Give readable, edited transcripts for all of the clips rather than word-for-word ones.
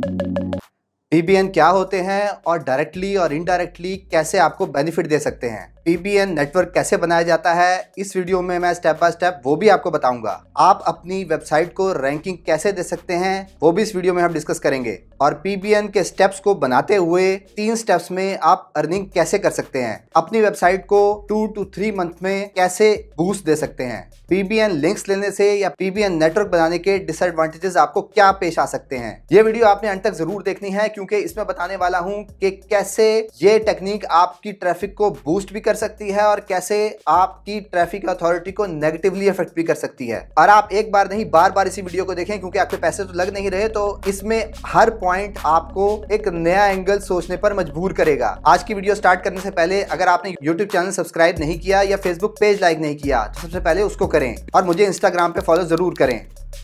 PBN क्या होते हैं और डायरेक्टली और इनडायरेक्टली कैसे आपको बेनिफिट दे सकते हैं, पीबीएन नेटवर्क कैसे बनाया जाता है, इस वीडियो में मैं स्टेप बाय स्टेप वो भी आपको बताऊंगा। आप अपनी वेबसाइट को रैंकिंग कैसे दे सकते हैं वो भी इस वीडियो में हम डिस्कस करेंगे। और पीबीएन के स्टेप्स को बनाते हुए 3 स्टेप्स में आप अर्निंग कैसे कर सकते हैं, अपनी वेबसाइट को 2 to 3 मंथ में कैसे बूस्ट दे सकते हैं, पीबीएन लिंक्स लेने से या पीबीएन नेटवर्क बनाने के डिसएडवांटेजेस आपको क्या पेश आ सकते हैं। ये वीडियो आपने अंत तक जरूर देखनी है, क्योंकि इसमें बताने वाला हूं कि कैसे ये टेक्निक आपकी ट्रैफिक को बूस्ट भी कर सकती है और कैसे आपकी ट्रैफिक अथॉरिटी को नेगेटिवली अफेक्ट भी कर सकती है। और आप एक बार नहीं बार बार इसी वीडियो को देखें, क्योंकि आपके पैसे तो लग नहीं रहे, तो इसमें हर पॉइंट आपको एक नया एंगल सोचने पर मजबूर करेगा। आज की वीडियो स्टार्ट करने से पहले अगर आपने यूट्यूब चैनल सब्सक्राइब नहीं किया या फेसबुक पेज लाइक नहीं किया तो सबसे पहले उसको करें और मुझे इंस्टाग्राम पे फॉलो जरूर करें।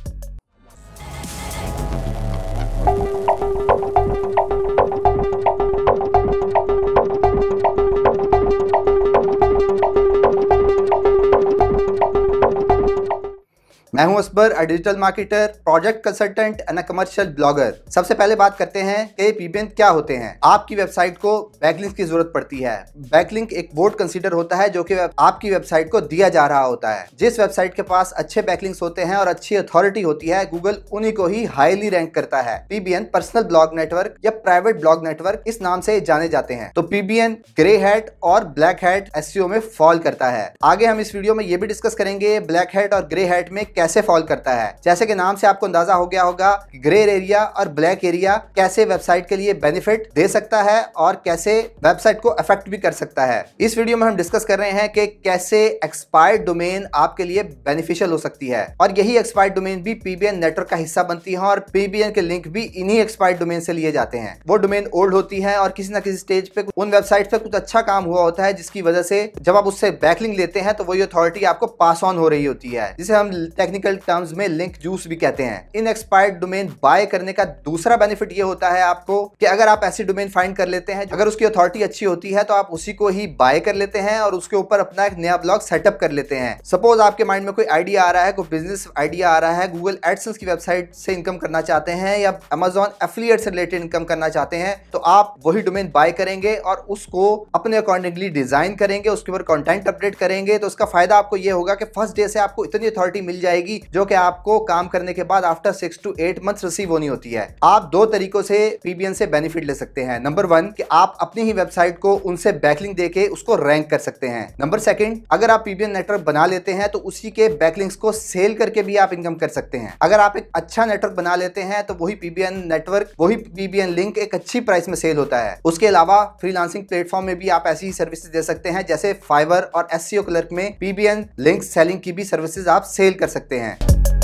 मैं हूं Asbar, a digital marketer, project consultant and a commercial blogger. सबसे पहले बात करते हैं कि पीबीएन क्या होते हैं। आपकी वेबसाइट को बैकलिंक की जरूरत पड़ती है। बैकलिंक एक बोर्ड कंसीडर होता है जो कि आपकी वेबसाइट को दिया जा रहा होता है। जिस वेबसाइट के पास अच्छे बैकलिंक्स होते हैं और अच्छी अथॉरिटी होती है, गूगल उन्हीं को ही हाईली रैंक करता है। पीबीएन पर्सनल ब्लॉग नेटवर्क या प्राइवेट ब्लॉग नेटवर्क इस नाम से जाने जाते हैं। तो पीबीएन ग्रे हैट और ब्लैक हैट एसईओ में फॉल करता है। आगे हम इस वीडियो में ये भी डिस्कस करेंगे ब्लैक हैट और ग्रे हैट में कैसे फॉल करता है। जैसे कि नाम से आपको अंदाजा हो गया होगा, ग्रे एरिया और ब्लैक एरिया कैसे वेबसाइट के लिए बेनिफिट दे सकता है और कैसे वेबसाइट को अफेक्ट भी कर सकता है। इस वीडियो में हम डिस्कस कर रहे हैं कि कैसे एक्सपायर्ड डोमेन आपके लिए बेनिफिशियल हो सकती है, और यही एक्सपायर्ड डोमेन भी पीबीएन नेटवर्क का हिस्सा बनती है और पीबीएन के लिंक भी इन्हीं एक्सपायर्ड डोमेन से लिए जाते हैं। वो डोमेन ओल्ड होती है और किसी ना किसी स्टेज पे उन वेबसाइट पे कुछ अच्छा काम हुआ होता है, जिसकी वजह से जब आप उससे बैकलिंक लेते हैं तो वही अथॉरिटी आपको पास ऑन हो रही होती है, जिसे हम टेक्निकल टर्म्स में लिंक जूस भी कहते हैं। इन एक्सपायर्ड डोमेन बाय करने का दूसरा बेनिफिट ये होता है आपको कि अगर आप ऐसी डोमेन फाइंड कर लेते हैं, अगर उसकी अथॉरिटी अच्छी होती है तो आप उसी को ही बाय कर लेते हैं और उसके ऊपर अपना एक नया ब्लॉग सेटअप कर लेते हैं। सपोज आपके माइंड में कोई आइडिया आ रहा है, कोई बिजनेस आइडिया आ रहा है, गूगल एडसेंस की वेबसाइट से इनकम करना चाहते हैं या अमेजॉन एफिलिएट से रिलेटेड इनकम करना चाहते हैं, तो आप वही डोमेन बाय करेंगे और उसको अपने अकॉर्डिंगली डिजाइन करेंगे, उसके ऊपर कंटेंट अपडेट करेंगे। तो उसका फायदा आपको ये होगा कि फर्स्ट डे से आपको इतनी अथॉरिटी मिल जाएगी जो कि आपको काम करने के बाद आफ्टर 6 to 8 मंथ्स रिसीव होनी होती है। आप 2 तरीकों से पीबीएन से बेनिफिट ले सकते हैं। नंबर 1 कि आप अपनी ही वेबसाइट को उनसे बैकलिंक देके उसको रैंक कर सकते हैं। नंबर 2 अगर आप पीबीएन नेटवर्क बना लेते हैं तो उसी के बैकलिंक्स को सेल करके भी आप इनकम कर सकते हैं। अगर आप एक अच्छा नेटवर्क बना लेते हैं तो वही पीबीएन नेटवर्क, वही पीबीएन लिंक एक अच्छी प्राइस में सेल होता है। उसके अलावा फ्रीलांसिंग प्लेटफॉर्म में भी आप ऐसी ही सर्विसेज दे सकते हैं, जैसे फाइवर और एसईओ क्लर्क में पीबीएन लिंक सेलिंग की भी सर्विसेज आप सेल कर सकते हैं।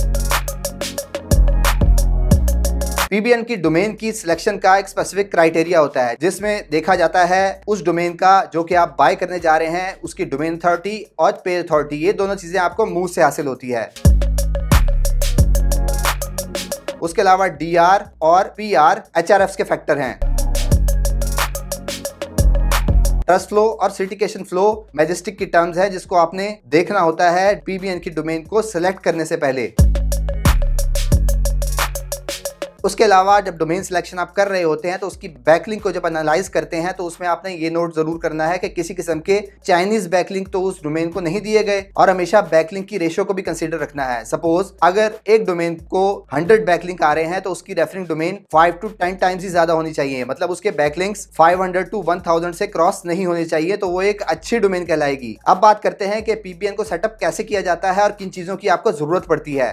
पीबीएन की डोमेन की सिलेक्शन का एक स्पेसिफिक क्राइटेरिया होता है, जिसमें देखा जाता है उस डोमेन का जो कि आप बाय करने जा रहे हैं, उसकी डोमेन अथॉरिटी और पेज अथॉरिटी, ये दोनों चीजें आपको मुंह से हासिल होती है। उसके अलावा डीआर और पीआर एचआरएफ के फैक्टर हैं। ट्रस्ट फ्लो और सिटिकेशन फ्लो मैजेस्टिक की टर्म्स है, जिसको आपने देखना होता है पीबीएन की डोमेन को सिलेक्ट करने से पहले। उसके अलावा जब डोमेन सिलेक्शन आप कर रहे होते हैं तो उसकी बैकलिंक को जब एनालाइज करते हैं तो उसमें आपने ये नोट जरूर करना है कि किसी किस्म के चाइनीज बैकलिंक तो उस डोमेन को नहीं दिए गए, और हमेशा बैकलिंक की रेशियो को भी कंसीडर रखना है। सपोज अगर एक डोमेन को 100 बैकलिंक आ रहे हैं तो उसकी रेफरिंग डोमेन 5 to 10 टाइम्स ही ज्यादा होनी चाहिए, मतलब उसके बैकलिंक्स 500 to 1000 से क्रॉस नहीं होने चाहिए, तो वो एक अच्छी डोमेन कहलाएगी। अब बात करते हैं कि पीबीएन को सेटअप कैसे किया जाता है और किन चीजों की आपको जरूरत पड़ती है।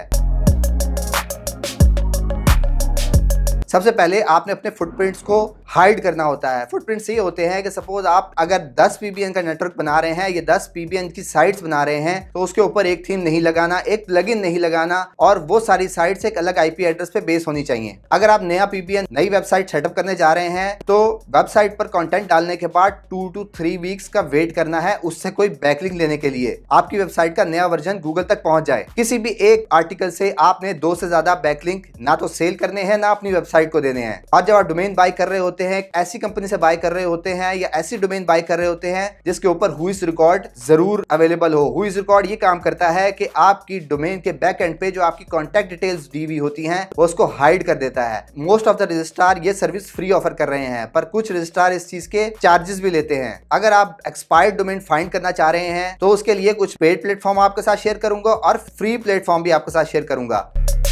सबसे पहले आपने अपने फुटप्रिंट्स को हाइड करना होता है। फुटप्रिंट्स ये होते हैं कि सपोज आप अगर 10 पीबीएन का नेटवर्क बना रहे हैं, ये 10 पीबीएन की साइट्स बना रहे हैं, तो उसके ऊपर एक थीम नहीं लगाना, एक प्लगइन नहीं लगाना, और वो सारी साइट्स एक अलग आईपी एड्रेस पे बेस होनी चाहिए। अगर आप नया पीबीएन, नई वेबसाइट सेटअप करने जा रहे हैं तो वेबसाइट पर कंटेंट डालने के बाद 2 to 3 वीक्स का वेट करना है उससे कोई बैकलिंक लेने के लिए, आपकी वेबसाइट का नया वर्जन गूगल तक पहुंच जाए। किसी भी एक आर्टिकल से आपने 2 से ज्यादा बैकलिंक ना तो सेल करने हैं ना अपनी वेबसाइट को देने हैं। और जब आप डोमेन बाय कर रहे होते हैं ऐसी कंपनी से बाय कर रहे होते हैं या ऐसी डोमेन बाय कर रहे होते हैं जिसके ऊपर हुईज रिकॉर्ड जरूर अवेलेबल हो। हुईज रिकॉर्ड ये काम करता है कि आपकी डोमेन के बैक एंड पे जो आपकी कॉन्टैक्ट डिटेल्स दी हुई होती हैं वो उसको हाइड कर देता है। मोस्ट ऑफ द रजिस्ट्रार ये सर्विस फ्री ऑफर कर रहे हैं, पर कुछ रजिस्ट्रार इस चीज के चार्जेस भी लेते हैं। अगर आप एक्सपायर्ड डोमेन फाइंड करना चाह रहे हैं तो उसके लिए कुछ पेड प्लेटफॉर्म आपके साथ शेयर करूंगा और फ्री प्लेटफॉर्म भी आपके साथ शेयर करूंगा।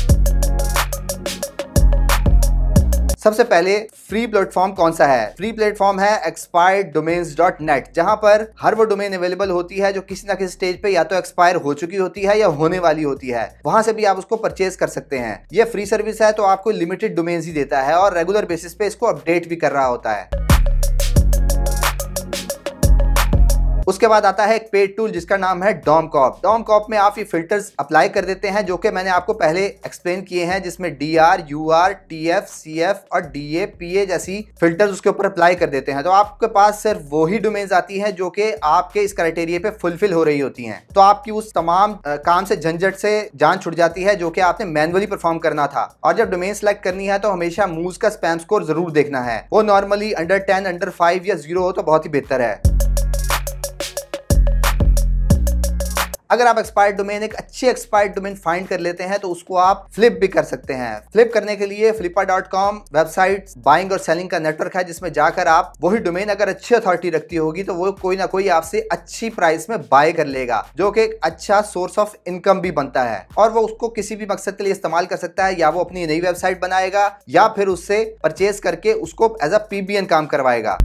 सबसे पहले फ्री प्लेटफॉर्म कौन सा है? फ्री प्लेटफॉर्म है expireddomains.net, जहां पर हर वो डोमेन अवेलेबल होती है जो किसी ना किसी स्टेज पे या तो एक्सपायर हो चुकी होती है या होने वाली होती है। वहां से भी आप उसको परचेज कर सकते हैं। ये फ्री सर्विस है तो आपको लिमिटेड डोमेन्स ही देता है और रेगुलर बेसिस पे इसको अपडेट भी कर रहा होता है। उसके बाद आता है एक पेड टूल जिसका नाम है डॉमकॉप। डॉमकॉप में आप ये फिल्टर्स अप्लाई कर देते हैं जो कि मैंने आपको पहले एक्सप्लेन किए हैं, जिसमें DR, UR, TF, CF और DA, PA जैसी फिल्टर्स उसके ऊपर अप्लाई कर देते हैं। तो आपके पास सिर्फ वही डोमेन्स आती हैं जो कि आपके इस क्राइटेरिया पे फुलफिल हो रही होती हैं। तो आपकी उस तमाम काम से झंझट से जान छुट जाती है जो कि आपने मैनुअली परफॉर्म करना था। और जब डोमेन सेलेक्ट करनी है तो हमेशा मूव्स का स्पैम स्कोर जरूर देखना है। वो नॉर्मली अंडर 10, अंडर 5 या 0 हो तो बहुत ही बेहतर है। अगर आप एक्सपायर्ड डोमेन, एक अच्छी एक्सपायर्ड डोमेन फाइंड कर लेते हैं तो उसको आप फ्लिप भी कर सकते हैं। फ्लिप करने के लिए flippa.com वेबसाइट बाइंग और सेलिंग का नेटवर्क है, जिसमें जाकर आप वही डोमेन अगर अच्छी अथॉरिटी रखती होगी तो वो कोई ना कोई आपसे अच्छी प्राइस में बाय कर लेगा, जो कि एक अच्छा सोर्स ऑफ इनकम भी बनता है। और वो उसको किसी भी मकसद के लिए इस्तेमाल कर सकता है, या वो अपनी नई वेबसाइट बनाएगा या फिर उससे परचेज करके उसको एज अ PBN काम करवाएगा।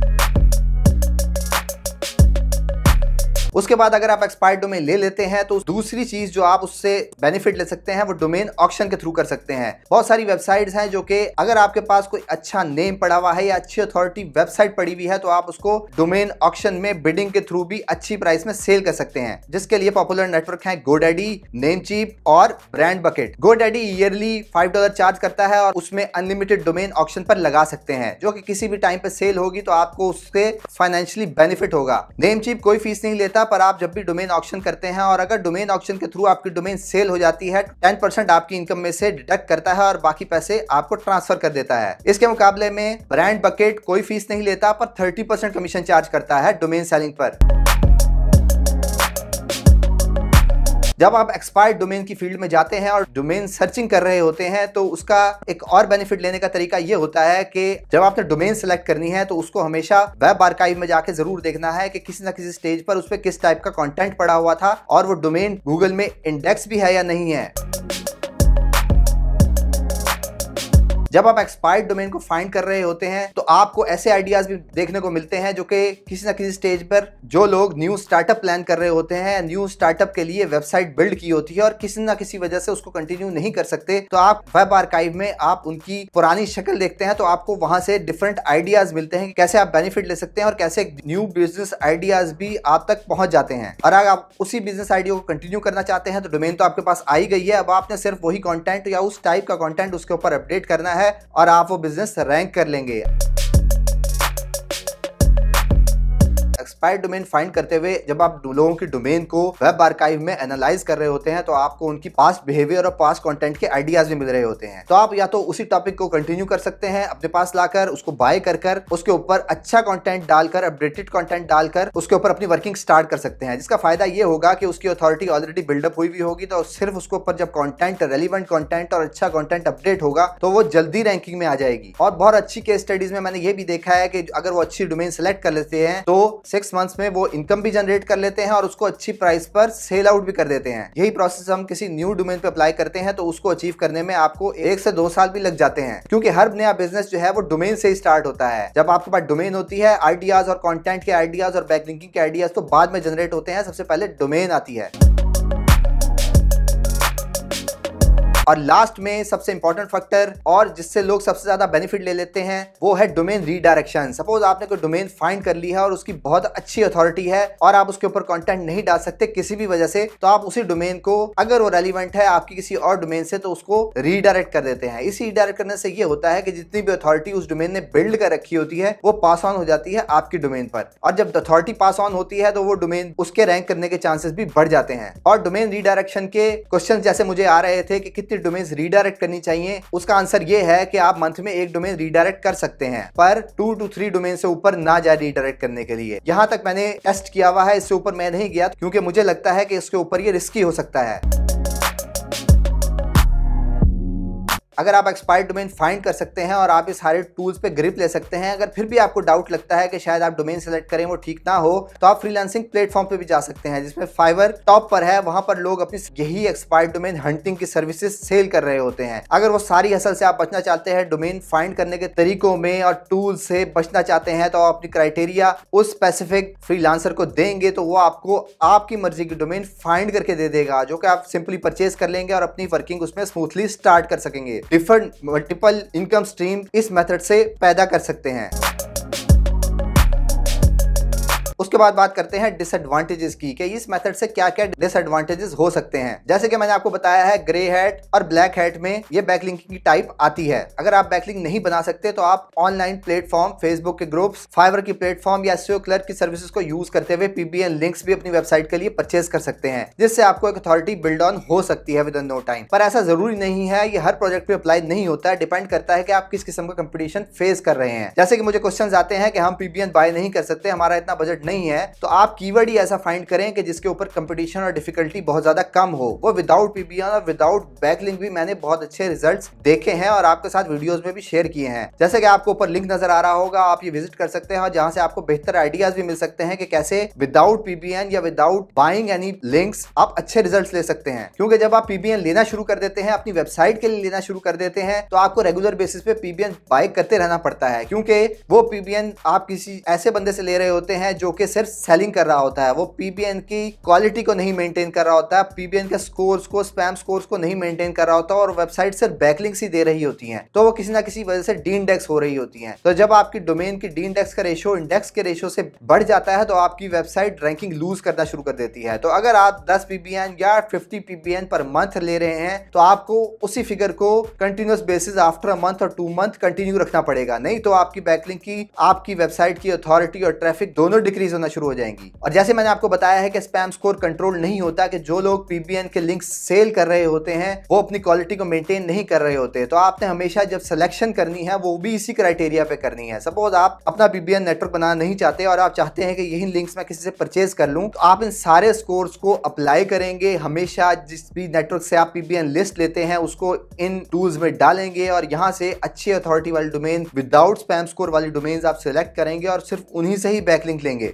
उसके बाद अगर आप एक्सपायर्ड डोमेन ले लेते हैं तो दूसरी चीज जो आप उससे बेनिफिट ले सकते हैं वो डोमेन ऑक्शन के थ्रू कर सकते हैं। बहुत सारी वेबसाइट्स हैं जो कि अगर आपके पास कोई अच्छा नेम पड़ा हुआ है या अच्छी अथॉरिटी वेबसाइट पड़ी हुई है तो आप उसको डोमेन ऑक्शन में बिडिंग के थ्रू भी अच्छी प्राइस में सेल कर सकते हैं, जिसके लिए पॉपुलर नेटवर्क है GoDaddy, नेमचीप और Brand Bucket. GoDaddy yearly $5 charge करता है और उसमें अनलिमिटेड डोमेन ऑक्शन पर लगा सकते हैं, जो कि किसी भी टाइम पे सेल होगी तो आपको उससे फाइनेंशियली बेनिफिट होगा। नेमचीप कोई फीस नहीं लेता, पर आप जब भी डोमेन ऑक्शन करते हैं और अगर डोमेन ऑक्शन के थ्रू आपकी डोमेन सेल हो जाती है 10% आपकी इनकम में से डिडक्ट करता है और बाकी पैसे आपको ट्रांसफर कर देता है। इसके मुकाबले में ब्रांड बकेट कोई फीस नहीं लेता, पर 30% कमीशन चार्ज करता है डोमेन सेलिंग पर। जब आप एक्सपायर्ड डोमेन की फील्ड में जाते हैं और डोमेन सर्चिंग कर रहे होते हैं तो उसका एक और बेनिफिट लेने का तरीका ये होता है कि जब आपने डोमेन सेलेक्ट करनी है तो उसको हमेशा वेब आर्काइव में जाके जरूर देखना है कि किसी ना किसी स्टेज पर उस पर किस टाइप का कंटेंट पड़ा हुआ था और वो डोमेन गूगल में इंडेक्स भी है या नहीं है। जब आप एक्सपायर्ड डोमेन को फाइंड कर रहे होते हैं तो आपको ऐसे आइडियाज भी देखने को मिलते हैं जो कि किसी ना किसी स्टेज पर जो लोग न्यू स्टार्टअप प्लान कर रहे होते हैं, न्यू स्टार्टअप के लिए वेबसाइट बिल्ड की होती है और किसी ना किसी वजह से उसको कंटिन्यू नहीं कर सकते, तो आप वेब आर्काइव में आप उनकी पुरानी शक्ल देखते हैं तो आपको वहां से डिफरेंट आइडियाज मिलते हैं कि कैसे आप बेनिफिट ले सकते हैं और कैसे न्यू बिजनेस आइडियाज भी आप तक पहुंच जाते हैं। और अगर आप उसी बिजनेस आइडिया को कंटिन्यू करना चाहते हैं तो डोमेन तो आपके पास आ ही गई है, अब आपने सिर्फ वही कंटेंट या उस टाइप का कंटेंट उसके ऊपर अपडेट करना है और आप वो बिजनेस रैंक कर लेंगे। एक्सपायर्ड डोमेन फाइंड करते हुए जब आप लोगों की डोमेन को वेब आर्काइव में एनालाइज कर रहे होते हैं तो आपको उनकी पास्ट बिहेवियर और पास्ट कंटेंट के आइडियाज भी मिल रहे होते हैं। तो आप या तो उसी टॉपिक को कंटिन्यू कर सकते हैं, अपने पास लाकर उसको बाय कर उसके ऊपर अच्छा कंटेंट डालकर, अपडेटेड कंटेंट डालकर उसके ऊपर अपनी वर्किंग स्टार्ट कर सकते हैं, जिसका फायदा ये होगा कि उसकी अथॉरिटी ऑलरेडी बिल्डअप हुई भी होगी तो सिर्फ उसके ऊपर जब कंटेंट, रेलिवेंट कंटेंट और अच्छा कंटेंट अपडेट होगा तो वो जल्दी रैंकिंग में आ जाएगी। और बहुत अच्छी केस स्टडीज में मैंने ये भी देखा है कि अगर वो अच्छी डोमेन सेलेक्ट कर लेते हैं तो 6 मंथ्स में वो इनकम भी जनरेट कर लेते हैं और उसको अच्छी प्राइस पर सेल आउट भी कर देते हैं। यही प्रोसेस हम किसी न्यू डोमेन पे अप्लाई करते हैं तो उसको अचीव करने में आपको 1 से 2 साल भी लग जाते हैं, क्योंकि हर नया बिजनेस जो है वो डोमेन से ही स्टार्ट होता है। जब आपके पास डोमेन होती है, आइडियाज और कंटेंट के आइडियाज और बैकलिंकिंग के आइडियाज तो बाद में जनरेट होते हैं, सबसे पहले डोमेन आती है। और लास्ट में सबसे इंपॉर्टेंट फैक्टर और जिससे लोग सबसे ज्यादा बेनिफिट ले लेते हैं वो है डोमेन रीडायरेक्शन। सपोज आपने कोई डोमेन फाइंड कर ली है और उसकी बहुत अच्छी अथॉरिटी है और आप उसके ऊपर कंटेंट नहीं डाल सकते किसी भी वजह से, तो आप उसी डोमेन को अगर वो रेलिवेंट है आपकी किसी और डोमेन से तो उसको रीडायरेक्ट कर देते हैं। इसी रीडायरेक्ट करने से ये होता है कि जितनी भी अथॉरिटी उस डोमेन ने बिल्ड कर रखी होती है वो पास ऑन हो जाती है आपकी डोमेन पर, और जब अथॉरिटी पास ऑन होती है तो वो डोमेन उसके रैंक करने के चांसेस भी बढ़ जाते हैं। और डोमेन रीडायरेक्शन के क्वेश्चन जैसे मुझे आ रहे थे कि कितनी कितनी डोमेन्स रीडायरेक्ट करनी चाहिए, उसका आंसर ये है कि आप मंथ में एक डोमेन रीडायरेक्ट कर सकते हैं, पर 2 to 3 डोमेन से ऊपर ना जाए रीडायरेक्ट करने के लिए। यहां तक मैंने टेस्ट किया हुआ है, इससे ऊपर मैं नहीं गया क्योंकि मुझे लगता है कि इसके ऊपर ये रिस्की हो सकता है। अगर आप एक्सपायर्ड डोमेन फाइंड कर सकते हैं और आप इस सारे टूल्स पे ग्रिप ले सकते हैं, अगर फिर भी आपको डाउट लगता है कि शायद आप डोमेन सेलेक्ट करें वो ठीक ना हो, तो आप फ्रीलांसिंग प्लेटफॉर्म पे भी जा सकते हैं, जिसमें फाइवर टॉप पर है। वहां पर लोग अपनी यही एक्सपायर्ड डोमेन हंटिंग की सर्विसेज सेल कर रहे होते हैं। अगर वो सारी हसल से आप बचना चाहते हैं, डोमेन फाइंड करने के तरीकों में और टूल्स से बचना चाहते हैं, तो आप अपनी क्राइटेरिया उस स्पेसिफिक फ्रीलांसर को देंगे तो वो आपको आपकी मर्जी की डोमेन फाइंड करके दे देगा, जो कि आप सिंपली परचेज कर लेंगे और अपनी वर्किंग उसमें स्मूथली स्टार्ट कर सकेंगे। डिफरेंट मल्टीपल इनकम स्ट्रीम इस मेथड से पैदा कर सकते हैं। उसके बाद बात करते हैं डिसएडवांटेजेस की, कि इस मेथड से क्या क्या डिसएडवांटेजेस हो सकते हैं। जैसे कि मैंने आपको बताया है, ग्रे हैट और ब्लैक हैट में ये बैकलिंकिंग की टाइप आती है। अगर आप बैकलिंक नहीं बना सकते तो आप ऑनलाइन प्लेटफॉर्म, फेसबुक के ग्रुप्स, फाइवर की प्लेटफॉर्म या एसईओ क्लर्क की सर्विसेज को यूज करते हुए पीबीएन लिंक्स भी अपनी वेबसाइट के लिए परचेज कर सकते हैं, जिससे आपको एक अथॉरिटी बिल्ड ऑन हो सकती है विद इन नो टाइम। पर ऐसा जरूरी नहीं है, ये हर प्रोजेक्ट पे अप्लाई नहीं होता है, डिपेंड करता है कि आप किस किस्म का कंपटीशन फेस कर रहे हैं। जैसे कि मुझे क्वेश्चन आते हैं कि हम पीबीएन बाय नहीं कर सकते, हमारा इतना बजट नहीं है, तो आप कीवर्ड ही ऐसा फाइंड करें कि जिसके ऊपर कंपटीशन और डिफिकल्टी बहुत ज्यादा कम हो। वो विदाउट पीबीएन और विदाउट बैकलिंक भी मैंने बहुत अच्छे रिजल्ट्स देखे हैं और आपके साथ वीडियोस में भी शेयर किए हैं। जैसे कि आपको ऊपर लिंक नजर आ रहा होगा, आप ये विजिट कर सकते हैं और जहां से आपको बेहतर आइडियाज भी मिल सकते हैं कि कैसे विदाउट पीबीएन या विदाउट बाइंग एनी लिंक्स आप अच्छे रिजल्ट्स ले सकते हैं। क्योंकि जब आप पीबीएन लेना शुरू कर देते हैं, अपनी वेबसाइट के लिए लेना शुरू कर देते हैं, तो आपको रेगुलर बेसिस पे पीबीएन बाय करते रहना पड़ता है, क्योंकि वो पीबीएन आप किसी ऐसे बंदे से ले रहे होते हैं जो कि सिर्फ सेलिंग कर रहा होता है। वो पीबीएन की क्वालिटी को नहीं मेंटेन कर रहा होता है, पीबीएन के स्कोर्स को, स्पैम स्कोर्स को नहीं मेंटेन कर रहा होता और वेबसाइट सिर्फ बैकलिंक्स ही दे रही होती हैं, तो वो किसी ना किसी वजह से डी इंडेक्स हो रही होती हैं। तो जब आपकी डोमेन की डी इंडेक्स का रेशियो इंडेक्स के रेशियो से बढ़ जाता है, तो आपकी वेबसाइट रैंकिंग लूज करना शुरू कर देती है। तो अगर आप 10 पीबीएन या 50 पीबीएन पर मंथ ले रहे हैं, तो आपको उसी फिगर को continuous basis after a month और 2 मंथ कंटिन्यू रखना पड़ेगा, नहीं तो आपकी बैकलिंक की, आपकी वेबसाइट की अथॉरिटी और ट्रैफिक दोनों डिक्रीज होना शुरू हो जाएंगी। और जैसे मैंने आपको बताया है कि स्पैम स्कोर कंट्रोल नहीं होता, कि जो लोग पीबीएन के लिंक सेल कर रहे होते हैं वो अपनी क्वालिटी को मेंटेन नहीं कर रहे होते। तो आपने हमेशा जब सिलेक्शन करनी है वो भी इसी क्राइटेरिया पे करनी है। सपोज आप अपना पीबीएन नेटवर्क बनाना नहीं चाहते और आप चाहते हैं कि यही लिंक्स मैं किसी से परचेज कर लूं, तो आप इन सारे स्कोर्स को अप्लाई करेंगे। हमेशा जिस भी नेटवर्क से आप पीबीएन लिस्ट लेते हैं उसको इन टूल्स में डालेंगे और यहां से अच्छी अथॉरिटी वाली डोमेन, विदाउट स्पैम स्कोर वाली डोमेन्स आप सिलेक्ट करेंगे और सिर्फ उन्हीं से ही बैकलिंक लेंगे।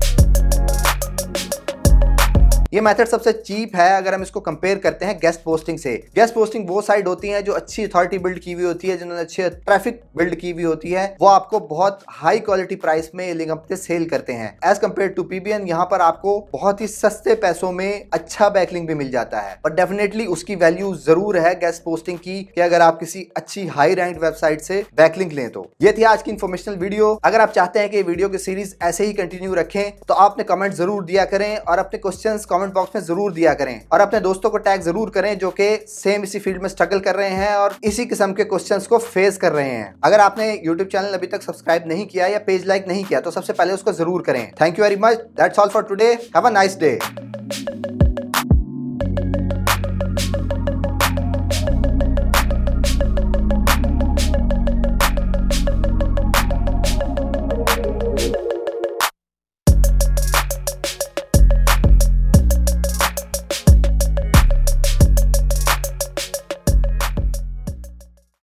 ये मेथड सबसे चीप है अगर हम इसको कंपेयर करते हैं गेस्ट पोस्टिंग से। गेस्ट पोस्टिंग वो साइट होती है जो अच्छी अथॉरिटी बिल्ड की हुई होती है, जिन्होंने अच्छी ट्रैफिक बिल्ड की हुई होती है, वो आपको बहुत हाई क्वालिटी प्राइस में लिंक अपने सेल करते हैं। एज कम्पेयर टू पीबीएन, यहाँ पर आपको बहुत ही सस्ते पैसों में अच्छा बैकलिंक भी मिल जाता है, पर डेफिनेटली उसकी वैल्यू जरूर है गेस्ट पोस्टिंग की, कि अगर आप किसी अच्छी हाई रैंक वेबसाइट से बैकलिंक लें तो। ये थी आज की इन्फॉर्मेशनल वीडियो। अगर आप चाहते हैं कि वीडियो की सीरीज ऐसे ही कंटिन्यू रखें, तो आप अपने कमेंट जरूर दिया करें और अपने क्वेश्चंस कमेंट बॉक्स में जरूर दिया करें और अपने दोस्तों को टैग जरूर करें जो कि सेम इसी फील्ड में स्ट्रगल कर रहे हैं और इसी किस्म के क्वेश्चंस को फेस कर रहे हैं। अगर आपने YouTube चैनल अभी तक सब्सक्राइब नहीं किया या पेज लाइक नहीं किया, तो सबसे पहले उसको जरूर करें। Thank you very much. That's all for today. Have a nice day.